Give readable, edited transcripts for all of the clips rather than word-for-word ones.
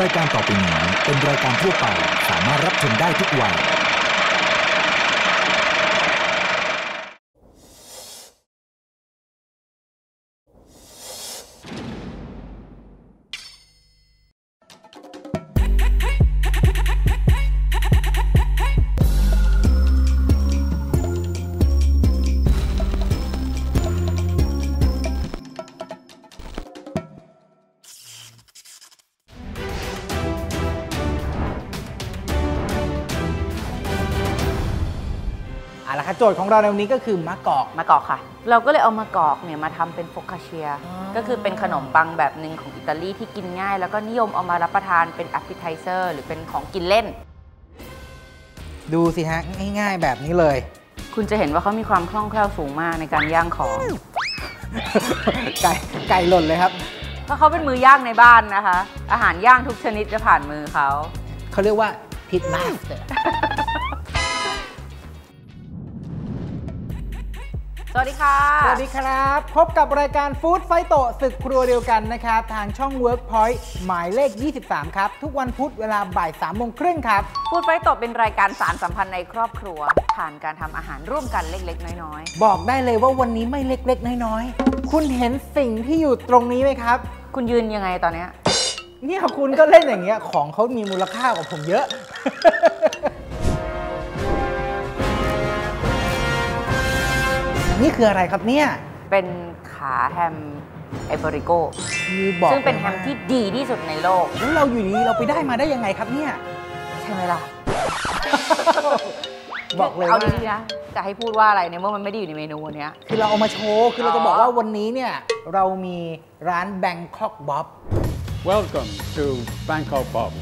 รายการต่อไปนี้เป็นรายการทั่วไปสามารถรับชมได้ทุกวัยโจทย์ของเราในวันนี้ก็คือมะกอกค่ะเราก็เลยเอามะกอกเนี่ยมาทำเป็นโฟคาเชียก็คือเป็นขนมปังแบบหนึ่งของอิตาลีที่กินง่ายแล้วก็นิยมเอามารับประทานเป็น appetizer หรือเป็นของกินเล่นดูสิฮะง่ายๆแบบนี้เลยคุณจะเห็นว่าเขามีความคล่องแคล่วสูงมากในการย่างของไก่หล่นเลยครับเพราะเขาเป็นมือย่างในบ้านนะคะอาหารย่างทุกชนิดจะผ่านมือเขาเรียกว่าพิทมาสเตอร์สวัสดีค่ะสวัสดีครับพบกับรายการฟู้ดไฟโตศึกครัวเดียวกันนะครับทางช่อง Workpoint หมายเลข23ครับทุกวันพุธเวลาบ่าย 3:30 ครับฟู้ดไฟโตเป็นรายการสานสัมพันธ์ในครอบครัวผ่านการทำอาหารร่วมกันเล็กๆน้อยๆบอกได้เลยว่าวันนี้ไม่เล็กๆน้อยๆคุณเห็นสิ่งที่อยู่ตรงนี้ไหมครับคุณยืนยังไงตอนนี้เนี่ยคุณก็เล่นอย่างเงี้ยของเขามีมูลค่ากว่าผมเยอะนี่คืออะไรครับเนี่ยเป็นขาแฮมไอบริโกซึ่งเป็นแฮมที่ดีที่สุดในโลกแล้วเราอยู่นี้เราไปได้มาได้ยังไงครับเนี่ยใช่ไหมล่ะบอกเลยเอาดีๆนะจะให้พูดว่าอะไรเนี่ยเมื่อมันไม่ได้อยู่ในเมนูวันนี้คือเราเอามาโชว์คือเราจะบอกว่าวันนี้เนี่ยเรามีร้าน Bangkok Bob Welcome to Bangkok Bob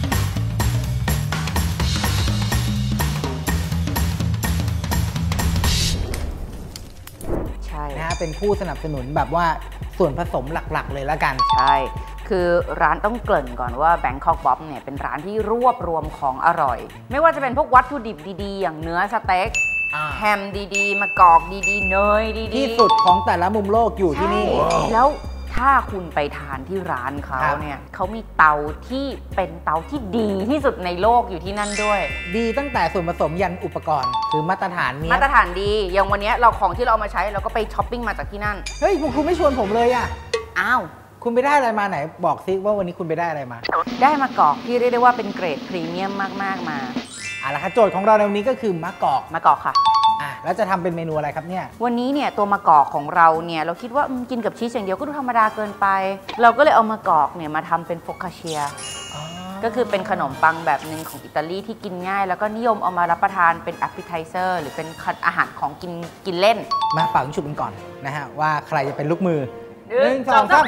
นะเป็นผู้สนับสนุนแบบว่าส่วนผสมหลักๆเลยแล้วกันใช่คือร้านต้องเกริ่นก่อนว่า Bangkok Bob เนี่ยเป็นร้านที่รวบรวมของอร่อยไม่ว่าจะเป็นพวกวัตถุดิบดีๆอย่างเนื้อสเต็กแฮมดีๆมะกอกดีๆเนยดีๆที่สุดของแต่ละมุมโลกอยู่ที่นี่แล้วถ้าคุณไปทานที่ร้านเขาเนี่ยเขามีเตาที่เป็นเตาที่ดีที่สุดในโลกอยู่ที่นั่นด้วยดีตั้งแต่ส่วนผสมยันอุปกรณ์คือมาตรฐานมาตรฐานดีอย่างวันนี้เราของที่เราเอามาใช้เราก็ไปช้อปปิ้งมาจากที่นั่นเฮ้ยคุณไม่ชวนผมเลยอ่ะอ้าวคุณไปได้อะไรมาไหนบอกซิว่าวันนี้คุณไปได้อะไรมาได้มะกอกที่เรียกได้ว่าเป็นเกรดพรีเมียมมากๆมาละค่ะโจทย์ของเราในวันนี้ก็คือมะกอกค่ะแล้วจะทำเป็นเมนูอะไรครับเนี่ยวันนี้เนี่ยตัวมะกอกของเราเนี่ยเราคิดว่ากินกับชีสอย่างเดียวก็ดูธรรมดาเกินไปเราก็เลยเอามะกอกเนี่ยมาทำเป็นโฟคาเชียก็คือเป็นขนมปังแบบหนึ่งของอิตาลีที่กินง่ายแล้วก็นิยมเอามารับประทานเป็น appetizer หรือเป็นอาหารของกินเล่นมาเป่าฉุบกันก่อนนะฮะว่าใครจะเป็นลูกมือ1 2 3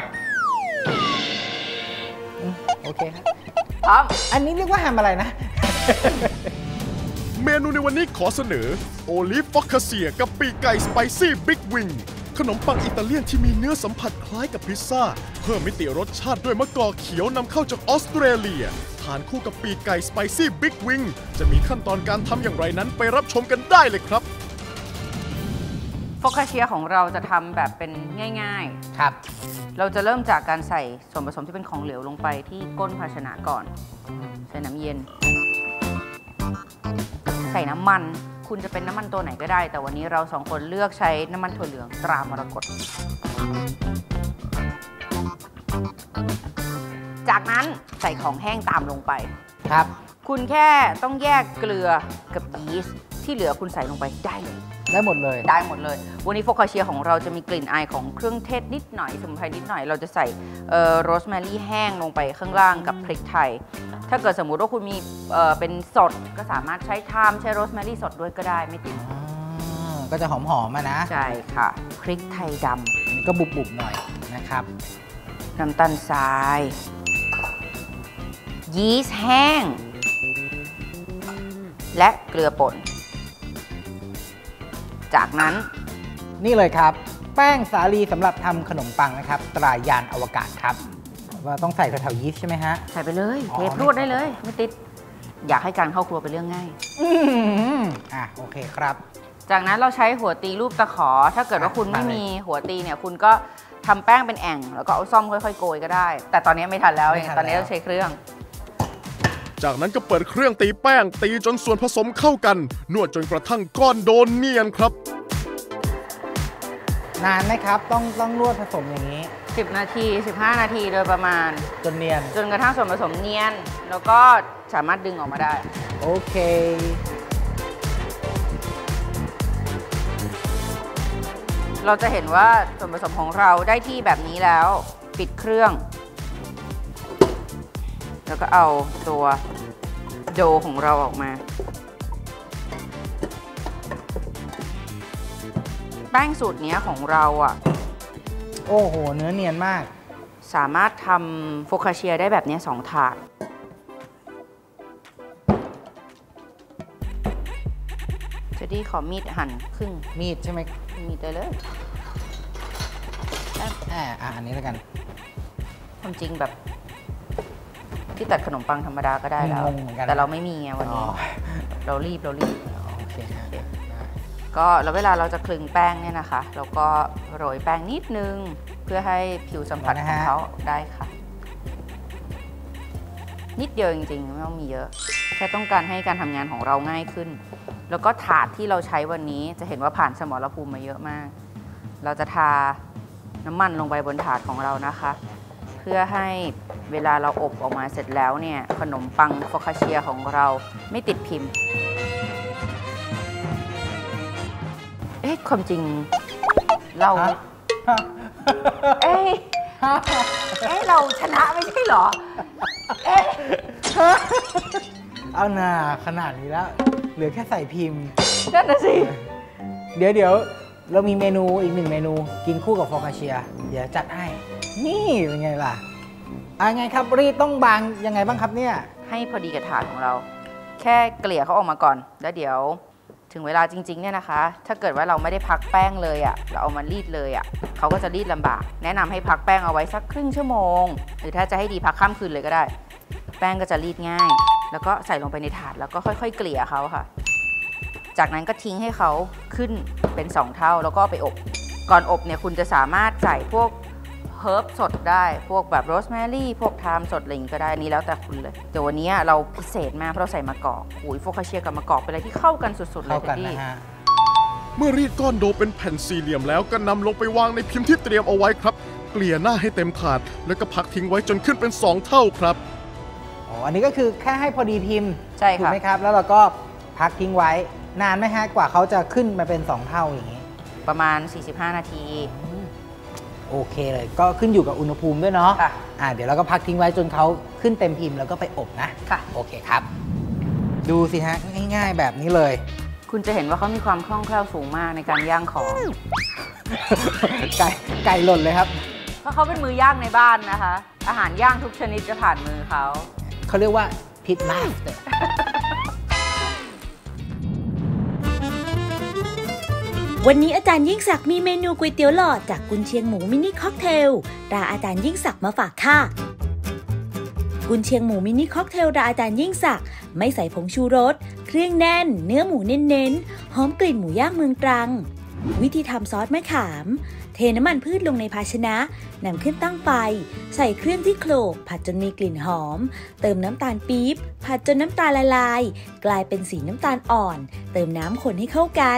โอเคครับพร้อมอันนี้เรียกว่าแฮมอะไรนะเมนูในวันนี้ขอเสนอโอลิฟฟอกคาเซียกับปีกไก่สไปซี่บิ๊กวิงขนมปังอิตาเลียนที่มีเนื้อสัมผัสคล้ายกับพิซซ่าเพิ่มมิติรสชาติด้วยมะกอกเขียวนำเข้าจากออสเตรเลียทานคู่กับปีกไก่สไปซี่บิ๊กวิงจะมีขั้นตอนการทำอย่างไรนั้นไปรับชมกันได้เลยครับโฟคาเชียของเราจะทำแบบเป็นง่ายๆครับเราจะเริ่มจากการใส่ส่วนผสมที่เป็นของเหลวลงไปที่ก้นภาชนะก่อนใส่น้ำเย็นใส่น้ำมันคุณจะเป็นน้ำมันตัวไหนก็ได้แต่วันนี้เรา2คนเลือกใช้น้ำมันถั่วเหลืองตรามรกตจากนั้นใส่ของแห้งตามลงไปครับคุณแค่ต้องแยกเกลือกับยีสต์ที่เหลือคุณใส่ลงไปได้เลยได้หมดเลยวันนี้โฟคาเชียของเราจะมีกลิ่นอายของเครื่องเทศนิดหน่อยสมุนไพรนิดหน่อยเราจะใส่โรสแมรี่แห้งลงไปข้างล่างกับพริกไทยถ้าเกิดสมมุติว่าคุณมีเป็นสดก็สามารถใช้ไทม์ใช้โรสแมรี่สดด้วยก็ได้ไม่ติดก็จะหอมๆนะใช่ค่ะพริกไทยดำอันนี้ก็บุบๆหน่อยนะครับน้ำตาลทรายยีสต์แห้งและเกลือป่นจากนั้นนี่เลยครับแป้งสาลีสำหรับทำขนมปังนะครับตรายานอวกาศครับว่าต้องใส่แถวๆยีสต์ใช่ไหมฮะใส่ไปเลยเทพรวดได้เลยไม่ติดอยากให้การเข้าครัวเป็นเรื่องง่ายโอเคครับจากนั้นเราใช้หัวตีรูปตะขอถ้าเกิดว่าคุณไม่มีหัวตีเนี่ยคุณก็ทำแป้งเป็นแอ่งแล้วก็เอาซ่อมค่อยๆโกยก็ได้แต่ตอนนี้ไม่ทันแล้วตอนนี้เราใช้เครื่องจากนั้นก็เปิดเครื่องตีแป้งตีจนส่วนผสมเข้ากันนวดจนกระทั่งก้อนโดนเนียนครับนานไหมครับต้องนวดผสมอย่างนี้ 10 นาที 15 นาทีโดยประมาณจนเนียนจนกระทั่งส่วนผสมเนียนแล้วก็สามารถดึงออกมาได้โอเคเราจะเห็นว่าส่วนผสมของเราได้ที่แบบนี้แล้วปิดเครื่องแล้วก็เอาตัวโดของเราออกมาแป้งสูตรนี้ของเราโอ้โหเนื้อเนียนมากสามารถทำโฟคาเชียได้แบบนี้2 ถาดจะดีขอมีดหั่นครึ่งมีดใช่ไหมมีดได้เลยอันนี้แล้วกันความจริงแบบที่ตัดขนมปังธรรมดาก็ได้แล้วแต่เราไม่มีไงวันนี้เรารีบโอเคก็แล้วเวลาเราจะคลึงแป้งเนี่ยนะคะเราก็โรยแป้งนิดนึงเพื่อให้ผิวสัมผัสของเขาได้ค่ะนิดเดียวจริงๆไม่ต้องมีเยอะแค่ต้องการให้การทำงานของเราง่ายขึ้นแล้วก็ถาดที่เราใช้วันนี้จะเห็นว่าผ่านสมรภูมิมาเยอะมากเราจะทาน้ำมันลงไปบนถาดของเรานะคะเพื่อให้เวลาเราอบออกมาเสร็จแล้วเนี่ยขนมปังโฟคาเชียของเราไม่ติดพิมพ์ความจริงเราเราชนะไม่ใช่หรอเอาหน่าขนาดนี้แล้วเหลือแค่ใส่พิมพ์นั่นน่ะสิเดี๋ยวเรามีเมนูอีก1 เมนูกินคู่กับโฟคาเชียเดี๋ยวจัดให้นี่เป็นไงล่ะไงครับรีดต้องบางยังไงบ้างครับเนี่ยให้พอดีกับถาดของเราแค่เกลี่ยเขาออกมาก่อนแล้วเดี๋ยวถึงเวลาจริงๆเนี่ยนะคะถ้าเกิดว่าเราไม่ได้พักแป้งเลยเราเอามารีดเลยเขาก็จะรีดลำบากแนะนำให้พักแป้งเอาไว้สักครึ่งชั่วโมงหรือถ้าจะให้ดีพักข้ามคืนเลยก็ได้แป้งก็จะรีดง่ายแล้วก็ใส่ลงไปในถาดแล้วก็ค่อยๆเกลี่ยเขาค่ะจากนั้นก็ทิ้งให้เขาขึ้นเป็น2 เท่าแล้วก็ไปอบก่อนอบเนี่ยคุณจะสามารถใส่พวกเฮิร์บสดได้พวกแบบโรสแมรี่พวกไทม์สดอะไรอย่างนี้ก็ได้นี่แล้วแต่คุณเลยแต่วันนี้เราพิเศษมากเพราะเราใส่มะกอกโฟคาเชียกับมะกอกเป็นอะไรที่เข้ากันสุดๆเลยทีเดียวเมื่อรีดก้อนโดเป็นแผ่นสี่เหลี่ยมแล้วก็นำลงไปวางในพิมพ์ที่เตรียมเอาไว้ครับเกลี่ยหน้าให้เต็มถาดแล้วก็พักทิ้งไว้จนขึ้นเป็น2 เท่าครับอันนี้ก็คือแค่ให้พอดีพิมพ์ใช่ค่ะถูกไหมครับแล้วเราก็พักทิ้งไว้นานไหมฮะกว่าเขาจะขึ้นมาเป็น2 เท่าอย่างนี้ประมาณ45 นาทีโอเคเลยก็ขึ้นอยู่กับอุณหภูมิด้วยเนาะเดี๋ยวเราก็พักทิ้งไว้จนเขาขึ้นเต็มพิมพ์แล้วก็ไปอบนะค่ะโอเคครับดูสิฮะง่ายๆแบบนี้เลยคุณจะเห็นว่าเขามีความคล่องแคล่วสูงมากในการย่างของไก่หล่นเลยครับเพราะเขาเป็นมือย่างในบ้านนะคะอาหารย่างทุกชนิดจะผ่านมือเขาเรียกว่าพิทมาสเตอร์วันนี้อาจารย์ยิ่งศักดิ์มีเมนูก๋วยเตี๋ยวหลอดจากกุนเชียงหมูมินิค็อกเทลตราอาจารย์ยิ่งศักดิ์มาฝากค่ะกุนเชียงหมูมินิค็อกเทลตราอาจารย์ยิ่งศักดิ์ไม่ใส่ผงชูรสเครื่องแน่นเนื้อหมูเน้นๆหอมกลิ่นหมูย่างเมืองตรังวิธีทำซอสมะขามเทน้ำมันพืชลงในภาชนะนำขึ้นตั้งไฟใส่เครื่องที่โขลกผัดจนมีกลิ่นหอมเติมน้ำตาลปี๊บผัดจนน้ำตาลละลายกลายเป็นสีน้ำตาลอ่อนเติมน้ำคนให้เข้ากัน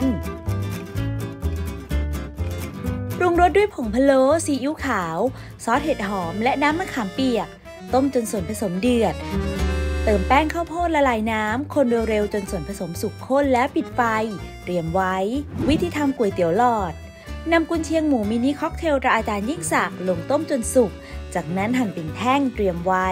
ปรุงรสด้วยผงพะโล้ซีอิ๊วขาวซอสเห็ดหอมและน้ำมะขามเปียกต้มจนส่วนผสมเดือดเติมแป้งข้าวโพดละลายน้ำคนเร็วๆจนส่วนผสมสุกข้นแล้วปิดไฟเตรียมไว้วิธีทำก๋วยเตี๋ยวหลอดนำกุนเชียงหมูมินิค็อกเทลตราอาจารย์ยิ่งศักดิ์ลงต้มจนสุกจากนั้นหั่นเป็นแท่งเตรียมไว้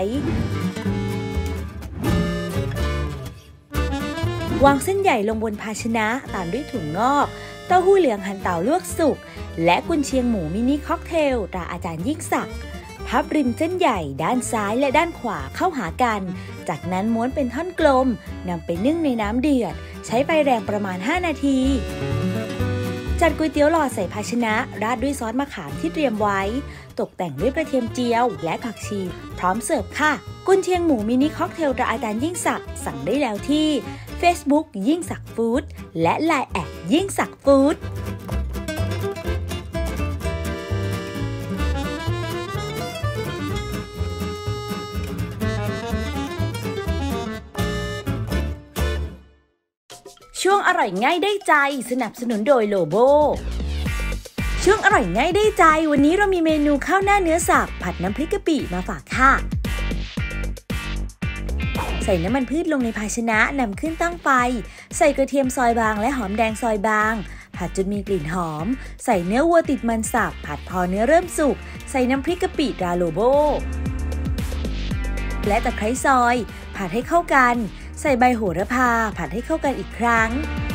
วางเส้นใหญ่ลงบนภาชนะตามด้วยถั่วงอกเต้าหู้เหลืองหั่นเต่าลวกสุกและกุนเชียงหมูมินิค็อกเทลตราอาจารย์ยิ่งศักดิ์พับริมเส้นใหญ่ด้านซ้ายและด้านขวาเข้าหากันจากนั้นม้วนเป็นท่อนกลมนำไปนึ่งในน้ำเดือดใช้ไฟแรงประมาณ5 นาทีจัดก๋วยเตี๋ยวหลอดใส่ภาชนะราดด้วยซอสมะขามที่เตรียมไว้ตกแต่งด้วยกระเทียมเจียวและผักชีพร้อมเสิร์ฟค่ะกุนเชียงหมูมินิค็อกเทลตราอาจารย์ยิ่งศักดิ์สั่งได้แล้วที่ Facebook ยิ่งศักดิ์ฟู้ดและ LINE แอดยิ่งศักดิ์ฟู้ดช่วงอร่อยง่ายได้ใจสนับสนุนโดยโลโบช่วงอร่อยง่ายได้ใจวันนี้เรามีเมนูข้าวหน้าเนื้อสับผัดน้ำพริกกะปิมาฝากค่ะใส่น้ำมันพืชลงในภาชนะนำขึ้นตั้งไฟใส่กระเทียมซอยบางและหอมแดงซอยบางผัดจนมีกลิ่นหอมใส่เนื้อวัวติดมันสับผัดพอเนื้อเริ่มสุกใส่น้ำพริกกะปิราโลโบและตะไคร้ซอยผัดให้เข้ากันใส่ใบโหระพาผัดให้เข้ากันอีกครั้ง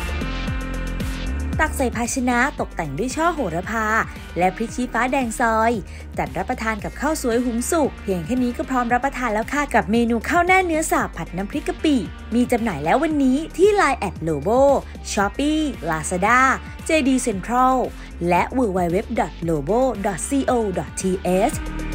ตักใส่ภาชนะตกแต่งด้วยช่อโหระพาและพริกชี้ฟ้าแดงซอยจัดรับประทานกับข้าวสวยหุงสุกเพียงแค่นี้ก็พร้อมรับประทานแล้วค่ะกับเมนูข้าวหน้าเนื้อสับผัดน้ำพริกกะปิมีจำหน่ายแล้ววันนี้ที่ Line @lobo Shopee Lazada JD Central และ www.lobo.co.th